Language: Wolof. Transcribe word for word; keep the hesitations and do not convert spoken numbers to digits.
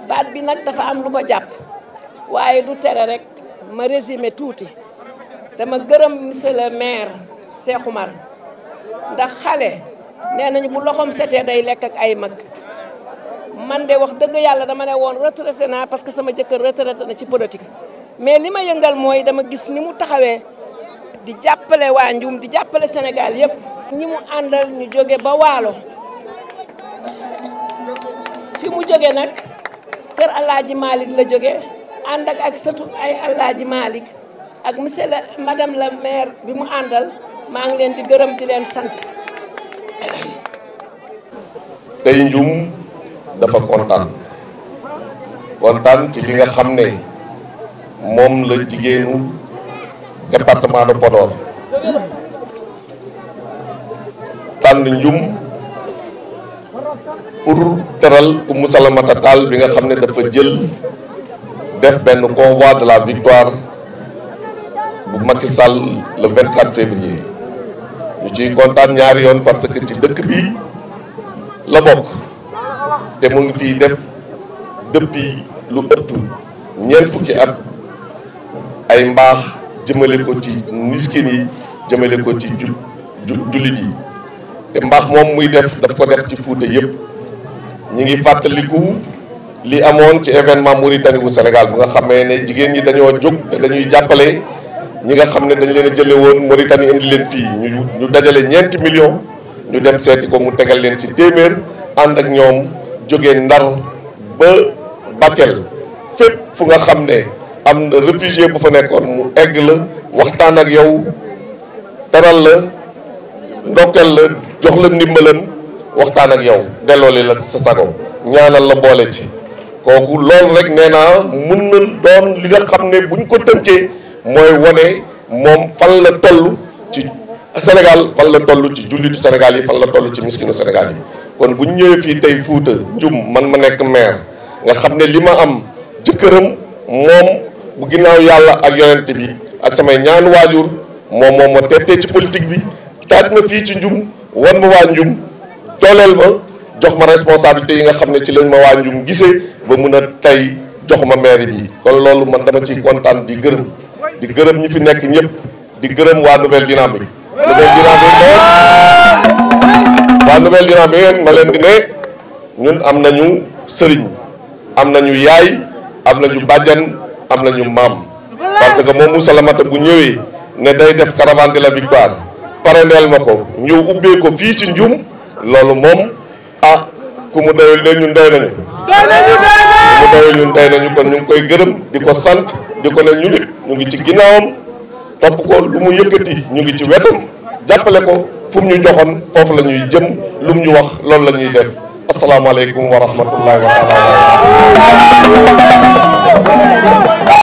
baat bi nag dafa am lu ko jàpp waaye du tere rek ma résumé tuuti dama gërëm monsieur le maire Cheikh Oumar ndax xale nee nañu bu loxoom setee day lekk ak ay mag man de wax dëgg yàlla dama ne woon retraité naa parce que sama jëkkër retraité na ci politique mais li ma yëngal mooy dama gis ni mu taxawee di jàppale waa Ndioum di jàppale Sénégal yëpp ñi mu àndal ñu jóge ba Waalo fi mu jóge nag kër Alaaji Malick la jóge ànd ak ak sëtu ay Alaaji Malick ak monsieur la madame la maire bi mu àndal maa ngi leen di gërëm di leen sant. tey Ndioum dafa kontaan kontaan ci li nga xam ne moom la jigéenu département de Podor tànn Ndioum pour teral Oumou Salamata Tall bi nga xam ne dafa jël def benn convoi de la victoire bu Macky Sall le vingt-quatre février ñu ciy kontaan ñaari yoon parce que ci dëkk bi la bokk te mu ngi fii def depuis lu ëpp ñeent fukki at ay mbaax jëmale ko ci miskin yi jëmale ko ci ju jullit yi te mbaax moom muy def daf ko def ci Fuuta yëpp ñi ngi fàttaliku li amoon ci événement Mauritanie bu Sénégal bu nga xamee ne jigéen ñi dañoo jóg te dañuy jàppale ñi nga xam ne dañu leen a jële woon Mauritanie indi leen fii ñu ñu dajale ñeenti millions ñu dem seeti ko mu tegal leen ci téeméer ànd ak ñoom jógee Ndar ba Bakel fépp fu nga xam ne am na réfugié bu fa nekkoon mu egg la waxtaan ak yow teral la ndokkeel la jox la ndimbalam waxtaan ak yow dellooli la sa sago ñaanal la boole ci kooku loolu rek nee naa mun na doon li nga xam ne buñ ko tënkee mooy wane moom fan la toll ci Sénégal fan la toll ci jullitu Sénégal yi fan la toll ci miskinu Sénégal yi kon bu ñu ñëwee fii tey Fuuta Ndioum man ma nekk maire nga xam ne li ma am jëkkëram moom bu ginnaaw yàlla ak yonent bi ak samay ñaanu waajur moom moom ma tettee ci politique bi taaj ma fii ci Ndioum wan ma waa Ndioum dooleel ma jox ma responsabilité yi nga xam ne ci lañ ma waa Ndioum gisee ba mun a tey jox ma maire bi kon loolu man dama ciy kontaan di gërëm di gërëm ñi fi nekk ñëpp di gërëm waa Nouvelle Dynamique Nouvelle Dynamique waa Nouvelle Dynamique ma leen di ne ñun am nañu sëriñ am nañu yaay am nañu bàjjan am nañu maam parce que moom Oumou Salamata bu ñëwee ne day def caravane de la victoire parrainel ma ko ñëw ubbee ko fii ci Ndioum loolu moom ah ku mu doyul ne ñun doy nañu ku mu doyul ñun doy nañu kon ñu ngi koy gërëm di ko sant di ko ne ñu nit ñu ngi ci ginnaawam topp ko lu mu yëkkati ñu ngi ci wetam jàppale ko fu mu ñu joxoon foofu la ñuy jëm lu mu ñu wax loolu la ñuy def asalaamaaleykum wa rahmatullahi wa taala